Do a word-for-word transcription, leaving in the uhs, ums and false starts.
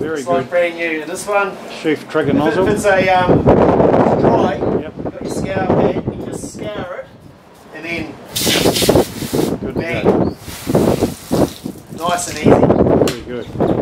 Very it's good. like brand new. And this one, Sheath trigger if, nozzle. if it's a um, dry, yep. you've got your scour pad, you just scour it, and then Good bang. to go. Nice and easy. Very good.